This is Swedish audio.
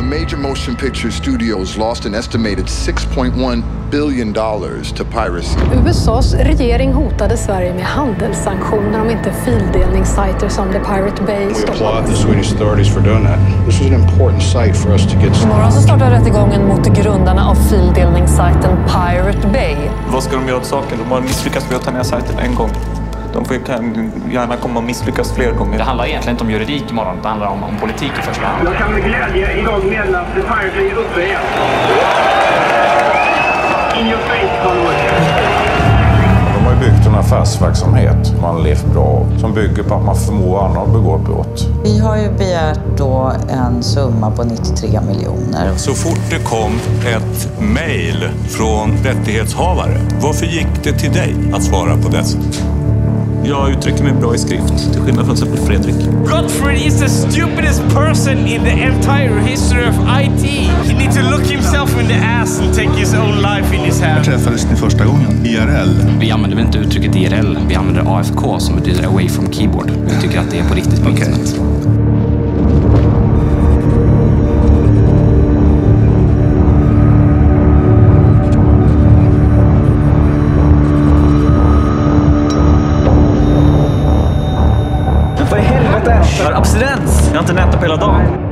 major motion picture studios lost an estimated $6.1 billion to piracy. USAs regering hotade Sverige med handelssanktioner om inte fildelningssajter som The Pirate Bay We applaud the Swedish authorities for doing that. This was an important site for us to get. Imorgon så startar rättegången mot grundarna av fildelningssajten Pirate Bay. Vad ska de göra åt saken? De har misslyckats med att ta ner sajten en gång. De kan gärna komma och misslyckas fler gånger. Det handlar egentligen inte om juridik imorgon, det handlar om politik i första hand. Jag kan med glädje idag meddela att The Pirate Bay är uppe igen. In your face, Hollywood. De har ju byggt en affärsverksamhet man levt bra av, som bygger på att man förmår andra att begå brott. Vi har ju begärt då en summa på 93 miljoner. Så fort det kom ett mejl från rättighetshavare, varför gick det till dig att svara på dessa? Jag uttrycker mig bra i skrift, till skillnad från exempel Fredrik. Godfrey is the stupidest person in the entire history of IT. He needs to look himself in the ass and take his own life in his hand. Träffades ni första gången? IRL? Vi använder inte uttrycket IRL, vi använder AFK som betyder away from keyboard. Vi tycker att det är på riktigt på internet. För helvete! Abstinens! Jag har inte nätat på hela dagen.